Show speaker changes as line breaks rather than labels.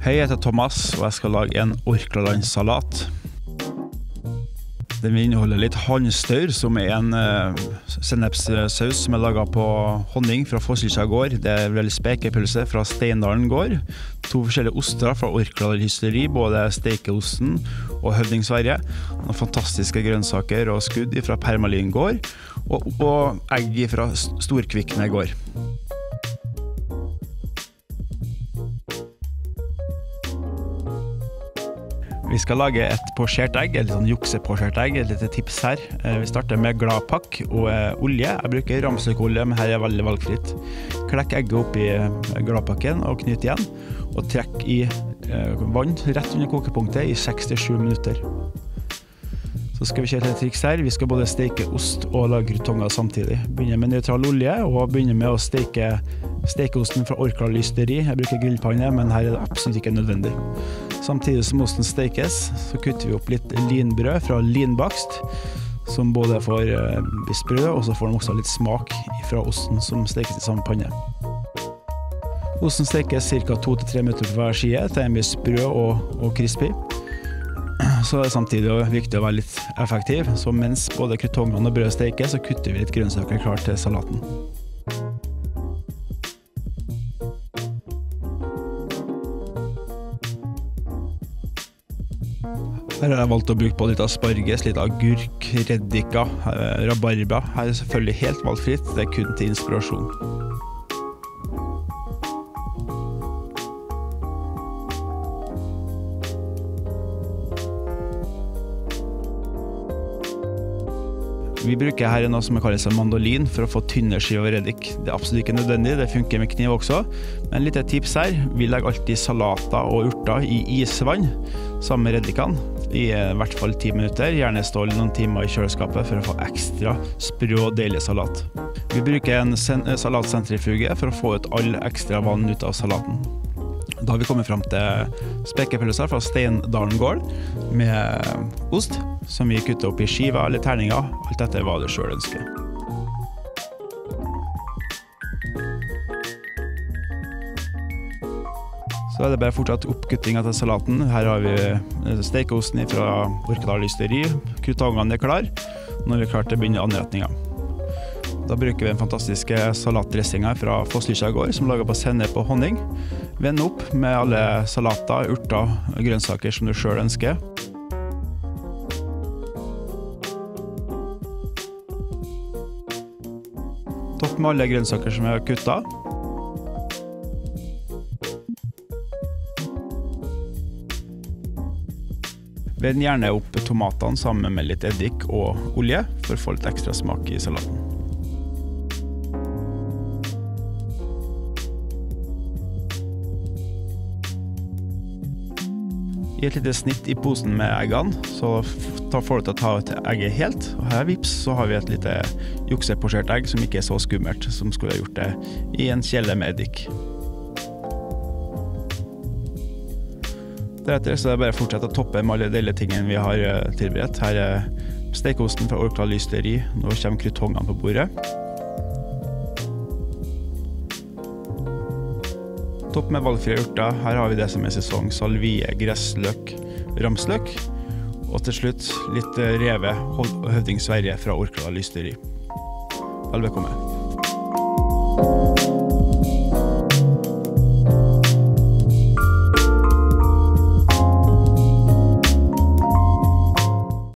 Hei, jeg heter Thomas, og jeg skal lage en Orklaland-salat. Den vil inneholde litt handstaur, som en sennepssaus som laget på honning fra Fosslykja gård. Det veldig spekepølse fra Steindalen gård. 2 forskjellige oster fra Orklaland hysteri, både stekeosten og Høvding Sverige. Noen fantastiske grønnsaker og skudd fra Permalin gård, og egg fra Storkvikne gård. Vi skal lage et posjert egg, et sånn jukseposjert egg, et lite tips her. Vi starter med gladpakk og olje. Jeg bruker ramsløkolje, men her veldig valgfritt. Klekk egget opp i gladpakken og knyt igjen, og trekk i vann rett under kokepunktet i 6-7 minutter. Så skal vi kjøre et triks her. Vi skal både steke ost og lage krutonger samtidig. Begynner med nøytral olje, og begynner med å steke stekeosten fra Orklaland hysteri. Jeg bruker grillpanne, men her det absolutt ikke nødvendig. Samtidig som osten stekes, så kutter vi opp litt linbrød fra Linbakst, som både får sprø, og så får de også litt smak fra osten som stekes i samme panne. Osten stekes ca. 2-3 minutter på hver side, til den blir sprø og crispy. Så er det samtidig viktig å være litt effektiv, så mens både krutongene og brødet stekes, så kutter vi litt grønnsaker klart til salaten. Her har jeg valgt å bruke på litt asparges, litt agurk, reddika, rabarba. Her er selvfølgelig helt valgfritt, det er kun til inspirasjon. Vi bruker her noe som kalles mandolin for å få tynne skiver reddik. Det er absolutt ikke nødvendig, det funker med kniv også. Men litt tips her, vi legger alltid salater og urter i isvann sammen med reddikene i hvert fall 10 minutter. Gjerne stå noen timer i kjøleskapet for å få ekstra sprø og deilig salat. Vi bruker en salatsentrifuge for å få ut all ekstra vann ut av salaten. Da har vi kommet frem til spekepølser fra Steindalen gård med ost, som vi kutter opp i skiver eller terninger, alt etter hva du selv ønsker. Så er det bare fortsatt oppkutting til salaten. Her har vi stekeosten fra Orklaland hysteri, krutongene er klar, når vi er klart til å begynne anretningen. Da bruker vi den fantastiske salatdressingen fra Fosslykja gård, som lager på sennep og honning. Vend opp med alle salater, urter og grønnsaker som du selv ønsker. Topp med alle grønnsaker som er kuttet. Vend gjerne opp tomatene sammen med litt eddik og olje for å få litt ekstra smak i salaten. I et lite snitt i posen med eggene, så får du til å ta ut egget helt. Og her vips, så har vi et lite jukseposjert egg som ikke er så skummelt, som skulle ha gjort det i en kjele med eddik. Deretter så er det bare å fortsette å toppe med alle deilige tingene vi har tilberedt. Her er stekeosten fra Orklaland hysteri, nå kommer krutongene på bordet. Topp med valgfrie urter, her har vi det som er sesong, salvie, gressløk, ramsløk, og til slutt litt revet Høvding Sverige fra Orklaland hysteri. Vel bekomme.